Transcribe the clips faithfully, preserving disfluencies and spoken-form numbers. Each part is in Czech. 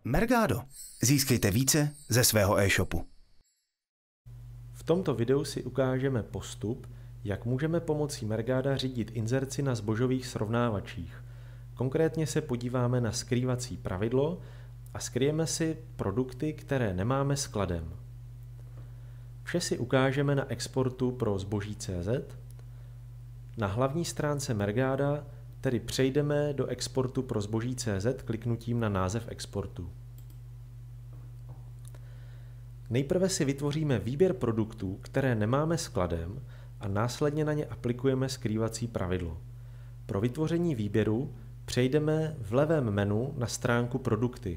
Mergado. Získejte více ze svého e-shopu. V tomto videu si ukážeme postup, jak můžeme pomocí Mergada řídit inzerci na zbožových srovnávačích. Konkrétně se podíváme na skrývací pravidlo a skryjeme si produkty, které nemáme skladem. Vše si ukážeme na exportu pro zboží tečka cé zet. Na hlavní stránce Mergada tedy přejdeme do exportu pro zboží tečka cé zet kliknutím na název exportu. Nejprve si vytvoříme výběr produktů, které nemáme skladem, a následně na ně aplikujeme skrývací pravidlo. Pro vytvoření výběru přejdeme v levém menu na stránku Produkty.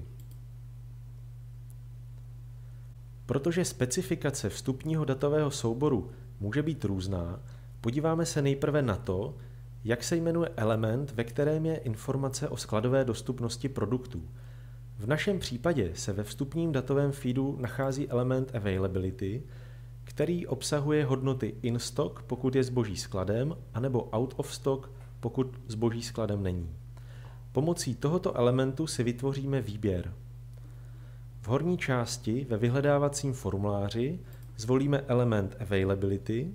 Protože specifikace vstupního datového souboru může být různá, podíváme se nejprve na to, jak se jmenuje element, ve kterém je informace o skladové dostupnosti produktů. V našem případě se ve vstupním datovém feedu nachází element Availability, který obsahuje hodnoty in stock, pokud je zboží skladem, anebo out of stock, pokud zboží skladem není. Pomocí tohoto elementu si vytvoříme výběr. V horní části ve vyhledávacím formuláři zvolíme element Availability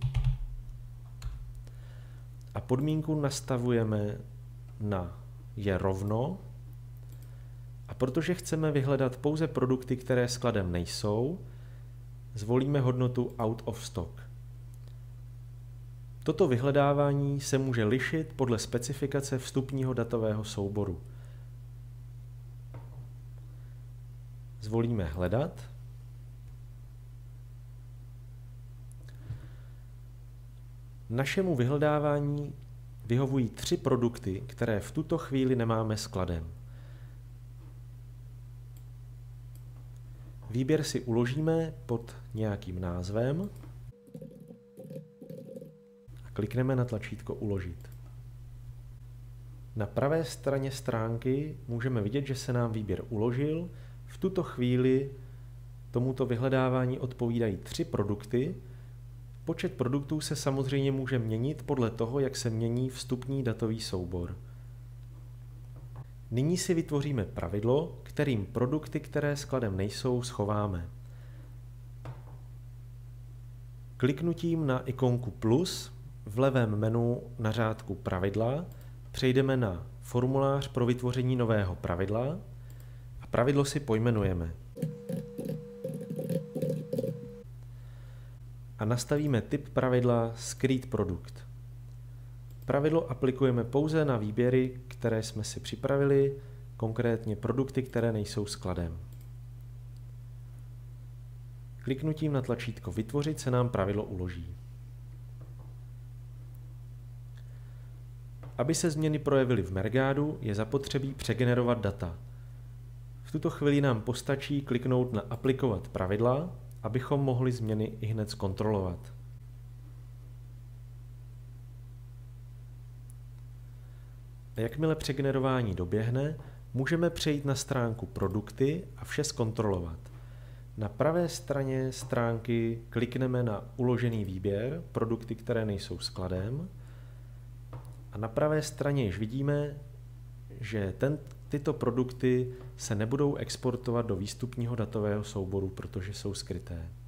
a podmínku nastavujeme na je rovno, a protože chceme vyhledat pouze produkty, které skladem nejsou, zvolíme hodnotu out of stock. Toto vyhledávání se může lišit podle specifikace vstupního datového souboru. Zvolíme hledat. Našemu vyhledávání vyhovují tři produkty, které v tuto chvíli nemáme skladem. Výběr si uložíme pod nějakým názvem a klikneme na tlačítko Uložit. Na pravé straně stránky můžeme vidět, že se nám výběr uložil. V tuto chvíli tomuto vyhledávání odpovídají tři produkty. Počet produktů se samozřejmě může měnit podle toho, jak se mění vstupní datový soubor. Nyní si vytvoříme pravidlo, kterým produkty, které skladem nejsou, schováme. Kliknutím na ikonku plus v levém menu na řádku Pravidla přejdeme na Formulář pro vytvoření nového pravidla a pravidlo si pojmenujeme. A nastavíme typ pravidla Skrýt produkt. Pravidlo aplikujeme pouze na výběry, které jsme si připravili, konkrétně produkty, které nejsou skladem. Kliknutím na tlačítko Vytvořit se nám pravidlo uloží. Aby se změny projevily v Mergadu, je zapotřebí přegenerovat data. V tuto chvíli nám postačí kliknout na Aplikovat pravidla, abychom mohli změny ihned zkontrolovat. A jakmile přegenerování doběhne, můžeme přejít na stránku Produkty a vše zkontrolovat. Na pravé straně stránky klikneme na Uložený výběr, produkty, které nejsou skladem. A na pravé straně již vidíme, že ten, tyto produkty se nebudou exportovat do výstupního datového souboru, protože jsou skryté.